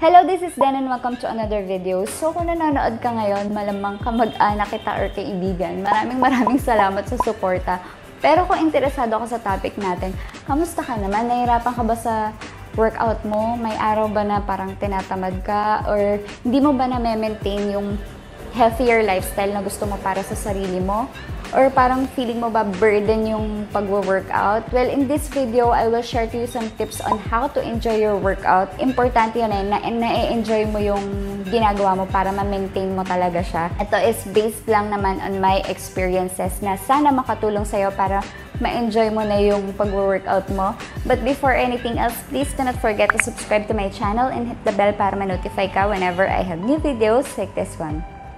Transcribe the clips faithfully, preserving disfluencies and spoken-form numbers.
Hello, this is Dan and welcome to another video. So kung nanonood ka ngayon, malamang kamag-anak kita or kaibigan, maraming maraming salamat sa suporta. Pero kung interesado ka sa topic natin, kamusta ka naman? Nahihirapan ka ba sa workout mo? May araw ba na parang tinatamad ka? Or hindi mo ba na-maintain yung healthier lifestyle na gusto mo para sa sarili mo? Or parang feeling mo ba burden yung pag-workout? Well, in this video, I will share to you some tips on how to enjoy your workout. Importante yun eh, na na-enjoy mo yung ginagawa mo para ma-maintain mo talaga siya. Ito is based lang naman on my experiences na sana makatulong sa'yo para ma-enjoy mo na yung pag-workout mo. But before anything else, please do not forget to subscribe to my channel and hit the bell para ma-notify ka whenever I have new videos like this one.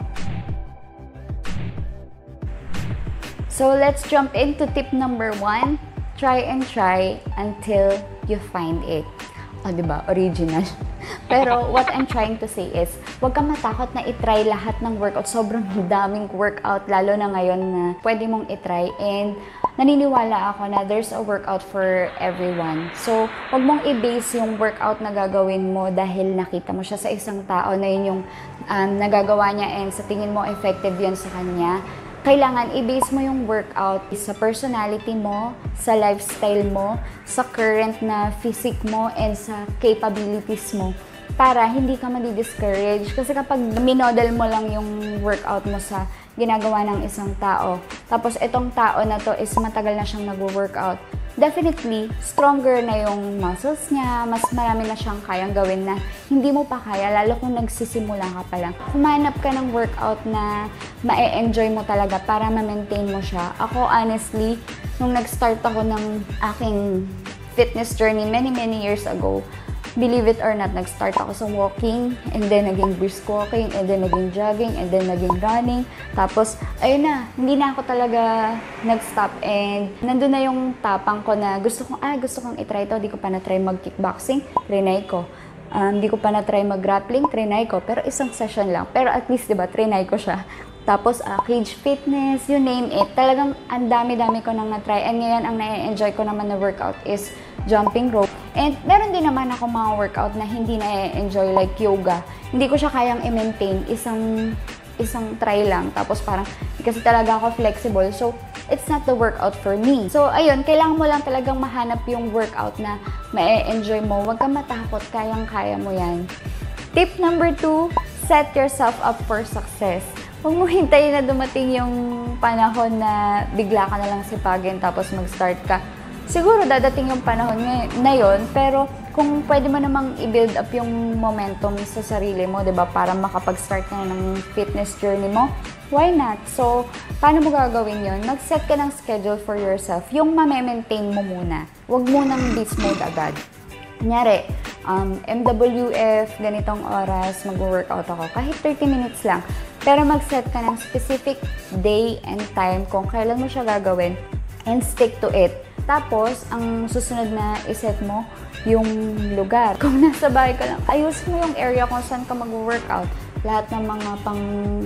So let's jump into tip number one. Try and try until you find it. O, oh, diba? Original. Pero what I'm trying to say is, huwag kang matakot na itry lahat ng workout. Sobrang daming workout, lalo na ngayon na pwede mong itry. And naniniwala ako na there's a workout for everyone. So, huwag mong i-base yung workout na gagawin mo dahil nakita mo siya sa isang tao na yun yung um, nagagawa niya and sa tingin mo effective yun sa kanya. Kailangan i-base mo yung workout sa personality mo, sa lifestyle mo, sa current na physique mo, and sa capabilities mo para hindi ka madi-discourage. Kasi kapag minodel mo lang yung workout mo sa ginagawa ng isang tao, tapos itong tao na to is matagal na siyang nag-workout, definitely, stronger na yung muscles niya, mas marami na siyang kayang gawin na hindi mo pa kaya, lalo kung nagsisimula ka pa lang. Humanap ka ng workout na ma-enjoy mo talaga para ma-maintain mo siya. Ako, honestly, nung nag-start ako ng aking fitness journey many, many years ago, believe it or not, nag-start ako sa walking, and then naging brisk walking, and then naging jogging, and then naging running. Tapos, ayun na, hindi na ako talaga nag-stop, and nandun na yung tapang ko na gusto kong, ah, gusto kong itry ito, di ko pa na-try mag-kickboxing, trinay ko. Um, di ko pa na-try mag-grappling, trinay ko, pero isang session lang. Pero at least, di ba, trinay ko siya. Tapos, uh, cage fitness, you name it. Talagang ang dami-dami ko nang na-try. And ngayon, ang na-enjoy ko naman na workout is jumping rope. And meron din naman ako mga workout na hindi na-enjoy like yoga. Hindi ko siya kayang i-maintain. Isang, isang try lang. Tapos parang, kasi talaga ako flexible. So, it's not the workout for me. So, ayun, kailangan mo lang talagang mahanap yung workout na ma-enjoy mo. Huwag kang matakot. Kayang-kaya mo yan. Tip number two, set yourself up for success. Huwag mo hintayin na dumating yung panahon na bigla ka na lang sipagin tapos mag-start ka. Siguro dadating yung panahon na yon, pero kung pwede mo namang i-build up yung momentum sa sarili mo, 'di ba, para makapag-start ka na ng fitness journey mo, why not? So, paano mo gagawin yon? Mag-set ka ng schedule for yourself. Yung ma-maintain mo muna. Huwag mo nang beast mode agad. Kunyari, um, M W F, ganitong oras, mag-workout ako. Kahit thirty minutes lang. Pero mag-set ka ng specific day and time kung kailan mo siya gagawin and stick to it. Tapos, ang susunod na iset mo, yung lugar. Kung nasa bahay ka lang, ayusin mo yung area kung saan ka mag-workout. Lahat ng mga pang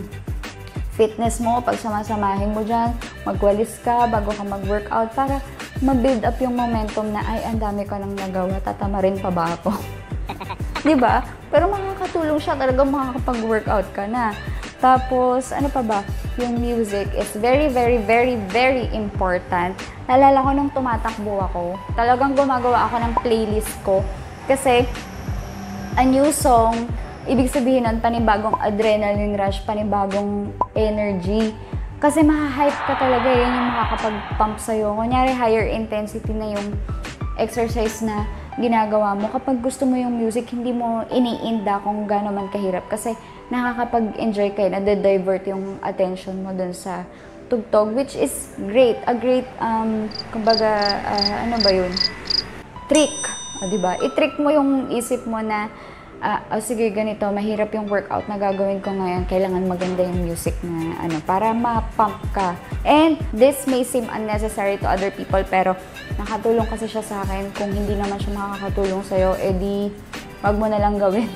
fitness mo, pag samasamahin mo dyan, magwalis ka bago ka mag-workout para ma-build up yung momentum na, ay, ang dami ko nang nagawa, tatama rin pa ba ako? Diba? Pero makakatulong siya, talagang makakapag-workout ka na. Tapos, ano pa ba? Yung music is very, very, very, very important. Naalala ko nung tumatakbo ako, talagang gumagawa ako ng playlist ko. Kasi, a new song, ibig sabihin nun, panibagong adrenaline rush, panibagong energy. Kasi maha-hype ka talaga, yun yung makakapag-pump sa'yo. Kunyari, higher intensity na yung exercise na ginagawa mo. Kapag gusto mo yung music, hindi mo iniinda kung gaano man kahirap. Kasi nakakapag-enjoy kayo, na-divert yung attention mo dun sa tugtog, which is great. A great, um, kumbaga, uh, ano ba yun? Trick. O, diba? I-trick mo yung isip mo na, uh, oh, sige, ganito, mahirap yung workout na gagawin ko ngayon. Kailangan maganda yung music na, ano, para ma-pump ka. And this may seem unnecessary to other people, pero nakatulong kasi siya sa akin. Kung hindi naman siya makakatulong sa'yo, edi, wag mo na lang gawin.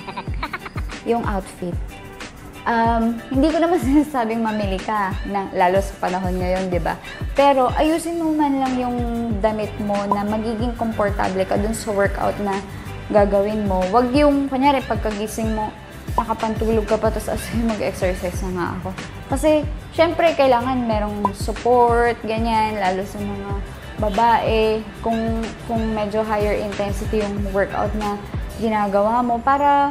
Yung outfit. Um, hindi ko naman sinasabing mamili ka, na, lalo sa panahon ngayon, di ba? Pero ayusin mo man lang yung damit mo na magiging komportable ka dun sa workout na gagawin mo. Wag yung, kunyari, pagkagising mo, nakapantulog ka pa, tapos as mag-exercise na nga ako. Kasi, syempre, kailangan merong support, ganyan, lalo sa mga babae, kung, kung medyo higher intensity yung workout na ginagawa mo, para,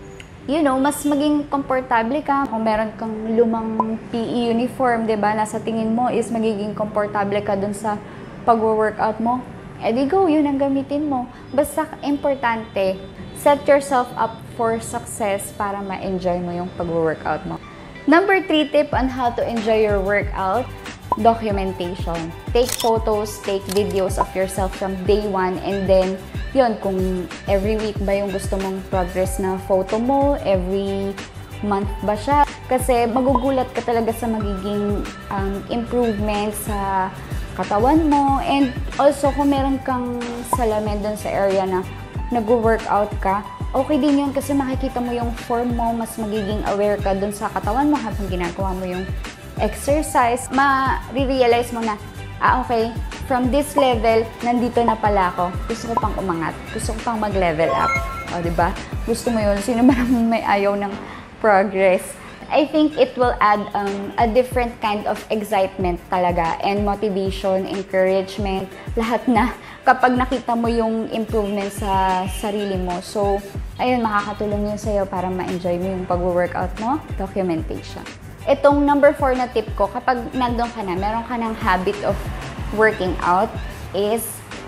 you know, mas maging komportable ka. Kung meron kang lumang P E uniform, diba, nasa tingin mo is magiging komportable ka dun sa pag-workout mo, edi go, yun ang gamitin mo. Basta importante, set yourself up for success para ma-enjoy mo yung pag-workout mo. Number three tip on how to enjoy your workout, documentation. Take photos, take videos of yourself from day one, and then, yun, kung every week ba yung gusto mong progress na photo mo, every month ba siya. Kasi magugulat ka talaga sa magiging um, improvement sa katawan mo. And also, kung meron kang salamin dun sa area na nag-workout ka, okay din yun kasi makikita mo yung form mo, mas magiging aware ka dun sa katawan mo habang ginagawa mo yung exercise. Ma-realize mo na, ah okay, from this level, nandito na pala ako. Gusto ko pang umangat. Gusto ko pang mag-level up. O, diba? Gusto mo yun. Sino ba naman may ayaw ng progress? I think it will add um, a different kind of excitement talaga and motivation, encouragement, lahat na kapag nakita mo yung improvement sa sarili mo. So, ayun, makakatulong yun sa'yo para ma-enjoy mo yung pag-workout mo. Documentation. Itong number four na tip ko, kapag nandun ka na, meron ka ng habit of working out, is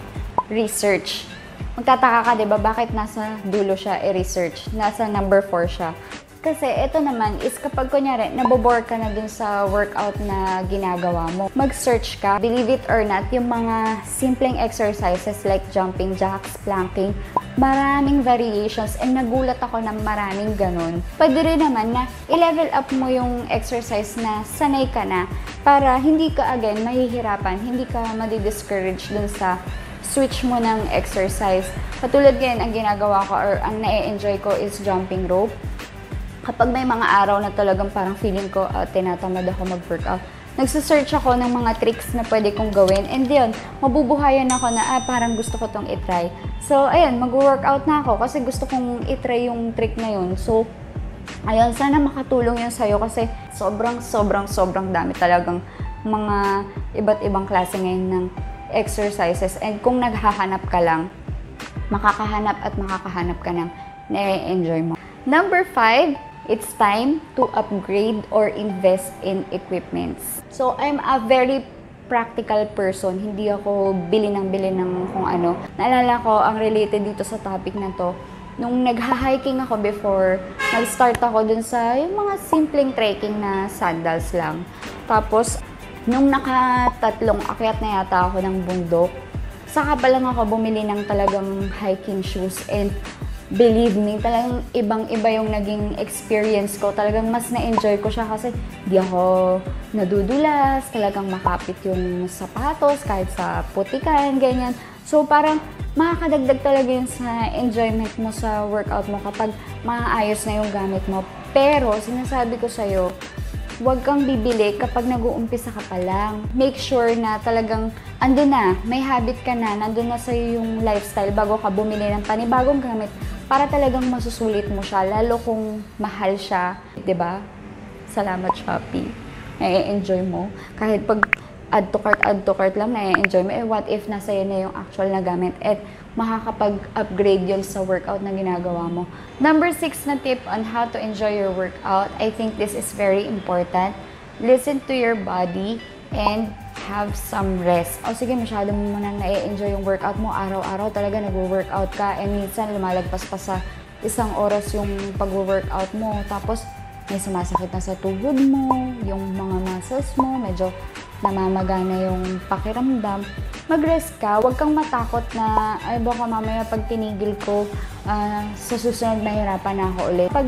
research. Magtataka ka, diba, bakit nasa dulo siya i-research? Nasa number four siya. Kasi ito naman is kapag kunyari, nabobore ka na dun sa workout na ginagawa mo, mag-search ka. Believe it or not, yung mga simpleng exercises like jumping jacks, planking, maraming variations, and nagulat ako ng maraming ganun. Pwede rin naman na i-level up mo yung exercise na sanay ka na para hindi ka again mahihirapan, hindi ka madi-discourage dun sa switch mo ng exercise. Katulad ngayon, ang ginagawa ko or ang na-enjoy ko is jumping rope. Kapag may mga araw na talagang parang feeling ko uh, tinatamad ako mag-workout, nagsasearch ako ng mga tricks na pwede kong gawin, and yun, mabubuhayan ako na ah, parang gusto ko tong itry. So, ayun, mag-workout na ako kasi gusto kong itry yung trick na yun. So, ayun, sana makatulong yun sa'yo kasi sobrang, sobrang, sobrang dami talagang mga iba't ibang klase ngayon ng exercises. And kung naghahanap ka lang, makakahanap at makakahanap ka ng na-enjoy mo. Number five, it's time to upgrade or invest in equipments. So, I'm a very practical person. Hindi ako bili ng bili ng kung ano. Naalala ko, ang related dito sa topic na to, nung nagha-hiking ako before, nag-start ako dun sa yung mga simpleng trekking na sandals lang. Tapos, nung nakatatlong akyat na yata ako ng bundok, saka pa lang ako bumili ng talagang hiking shoes, and believe me, talagang ibang-iba yung naging experience ko. Talagang mas na-enjoy ko siya kasi di ako nadudulas, talagang makapit yung sapatos kahit sa putikan, ganyan. So parang makakadagdag talaga yun sa enjoyment mo sa workout mo kapag maayos na yung gamit mo. Pero sinasabi ko sa'yo, huwag kang bibili kapag nag-uumpisa ka pa lang. Make sure na talagang andun na, may habit ka na, nandun na sa'yo yung lifestyle bago ka bumili ng panibagong gamit para talagang masusulit mo siya, lalo kung mahal siya, diba? Salamat, Shopee. Nai-enjoy mo. Kahit pag add to cart, add to cart lang, nai-enjoy mo. Eh, what if nasa yun na yung actual na gamit? At makakapag-upgrade yun sa workout na ginagawa mo. Number six na tip on how to enjoy your workout. I think this is very important. Listen to your body and have some rest. O sige, masyado mo nang na-enjoy yung workout mo. Araw-araw talaga nag-workout ka, and minsan lumalagpas pa sa isang oras yung pag-workout mo. Tapos may sumasakit na sa tuhod mo, yung mga muscles mo, medyo namamagana yung pakiramdam. Mag-rest ka, huwag kang matakot na, ay baka mamaya pag tinigil ko, uh, sa susunod mahirapan na ako ulit. Pag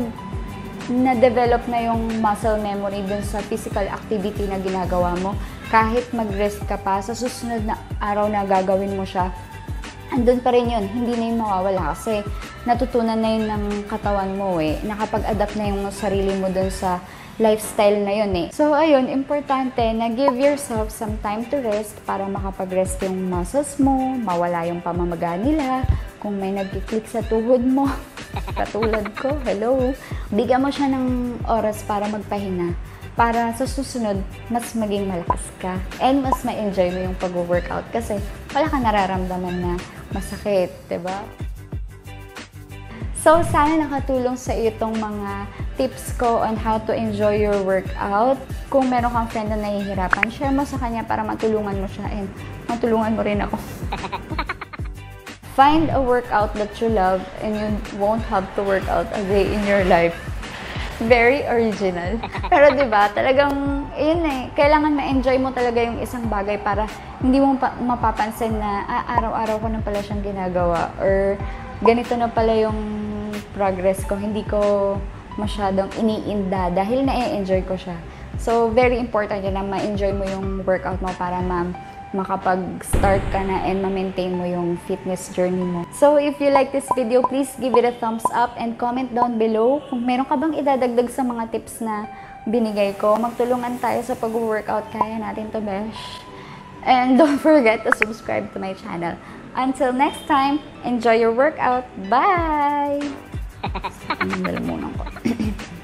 na-develop na yung muscle memory dun sa physical activity na ginagawa mo, kahit mag-rest ka pa, sa susunod na araw na gagawin mo siya, andun pa rin yun, hindi na yung mawawala kasi natutunan na yun ng katawan mo eh, nakapag-adapt na yung sarili mo dun sa lifestyle na yun eh. So ayun, importante na give yourself some time to rest para makapag-rest yung muscles mo, mawala yung pamamaga nila. Kung may nagkiklik sa tuhod mo, katulad ko, hello, bigyan mo siya ng oras para magpahinga. Para sa susunod, mas maging malakas ka. And mas ma-enjoy mo yung pag-workout kasi wala kang nararamdaman na masakit, diba? So, sana nakatulong sa iyo itong mga tips ko on how to enjoy your workout. Kung meron kang friend na nahihirapan, share mo sa kanya para matulungan mo siya and matulungan mo rin ako. Find a workout that you love and you won't have to work out a day in your life. Very original. Pero 'di ba, talagang yun eh, kailangan ma-enjoy mo talaga yung isang bagay para hindi mo pa, mapapansin na ah, araw-araw ko na pala siyang ginagawa or ganito na pala yung progress ko, hindi ko masyadong iniinda dahil na-enjoy ko siya. So, very important yun na ma-enjoy mo yung workout mo para ma makapag-start ka na and ma-maintain mo yung fitness journey mo. So, if you like this video, please give it a thumbs up and comment down below kung meron ka bang idadagdag sa mga tips na binigay ko. Magtulungan tayo sa pag-workout. Kaya natin to, besh. And don't forget to subscribe to my channel. Until next time, enjoy your workout. Bye! Ang dalamunan ko.